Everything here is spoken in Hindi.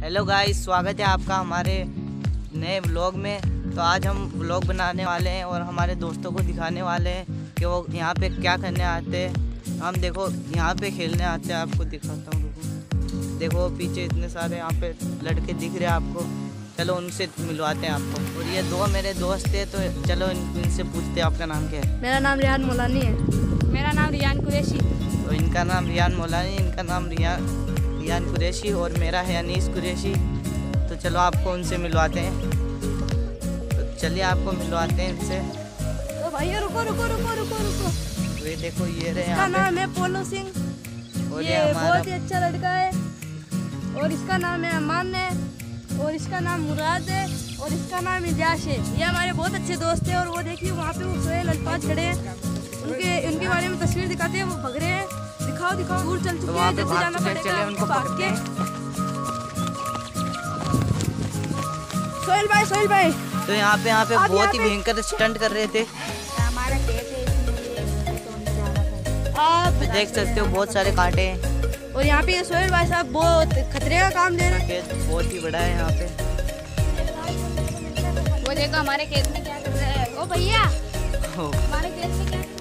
हेलो गाइस, स्वागत है आपका हमारे नए व्लॉग में। तो आज हम व्लॉग बनाने वाले हैं और हमारे दोस्तों को दिखाने वाले हैं कि वो यहाँ पे क्या करने आते हैं। हम देखो यहाँ पे खेलने आते हैं, आपको दिखाता हूँ। देखो पीछे इतने सारे यहाँ पे लड़के दिख रहे हैं आपको। चलो उनसे मिलवाते हैं आपको। और ये दो मेरे दोस्त हैं, तो चलो इनसे पूछते हैं आपका नाम क्या है। मेरा नाम रियान मोलानी है। मेरा नाम रियान कुरैशी। तो इनका नाम रियान मोलानी, इनका नाम रियान कुरैशी और मेरा है अनीस कुरैशी। तो चलो आपको उनसे मिलवाते हैं। तो चलिए आपको मिलवाते हैं इनसे। तो भैया रुको रुको रुको रुको रुको। तो ये देखो ये रहे इसका नाम है पोलो सिंह। और ये बहुत ही अच्छा लड़का है। और इसका नाम है अमान है। और इसका नाम मुराद है। और इसका नाम इजाश है। ये हमारे बहुत अच्छे दोस्त हैं। और वो देखिए वहाँ पे वो सोहेल अल्फाज खड़े हैं। उनके बारे में तस्वीर दिखाते हैं। वो भग रहे हैं। दिखाओ दिखाओ। दूर चल चुके हैं, जैसे जाना पड़ेगा उनको भाग के। सोहेल भाई तो यहाँ पे बहुत ही भयंकर स्टंट कर रहे थे। हमारा खेत है, आप देख सकते हो बहुत सारे कांटे हैं। और यहाँ पे सोहेल भाई साहब बहुत खतरे का काम दे रहे हैं। खेत बहुत ही बड़ा है यहाँ पे। वो देखो हमारे खेत में क्या कर रहा है। ओ भैया हमारे खेत में क्या